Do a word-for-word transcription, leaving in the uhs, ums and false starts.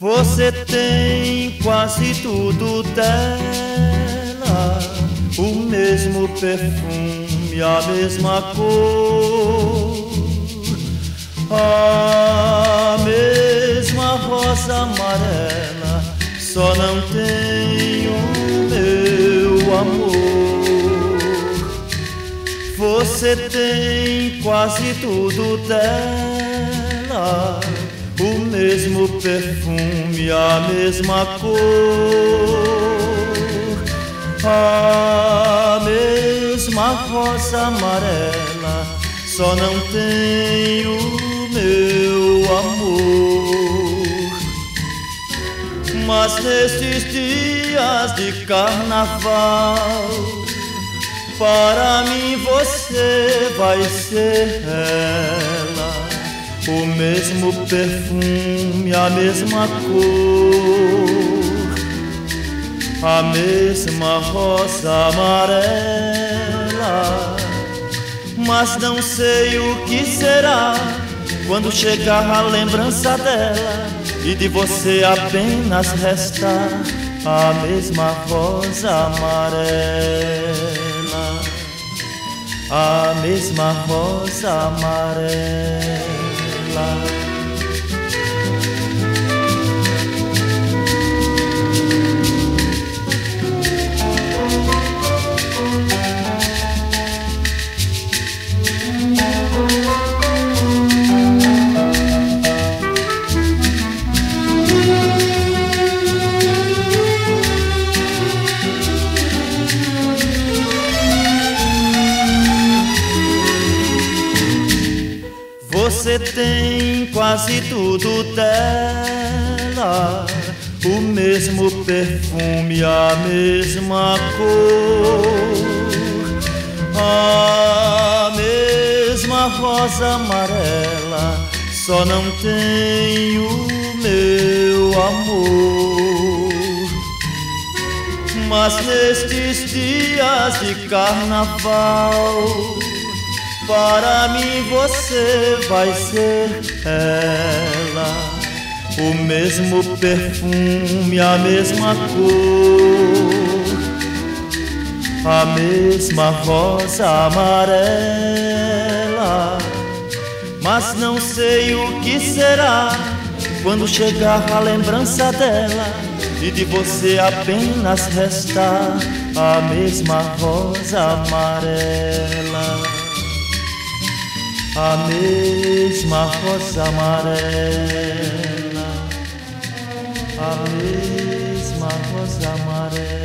Você tem quase tudo dela, o mesmo perfume, a mesma cor, a mesma rosa amarela, só não tem o meu amor. Você tem quase tudo dela, o mesmo perfume, a mesma cor, a mesma rosa amarela, só não tem o meu amor. Mas nestes dias de carnaval, para mim você vai ser ela, o mesmo perfume, a mesma cor, a mesma rosa amarela. Mas não sei o que será quando chegar a lembrança dela e de você apenas restar a mesma rosa amarela, a mesma rosa amarela. Você tem quase tudo dela, o mesmo perfume, a mesma cor, a mesma rosa amarela, só não tem o meu amor. Mas nestes dias de carnaval, para mim você vai ser ela, o mesmo perfume, a mesma cor, a mesma rosa amarela. Mas não sei o que será quando chegar a lembrança dela e de você apenas restar a mesma rosa amarela, a mesma rosa amarela, a mesma rosa amarela.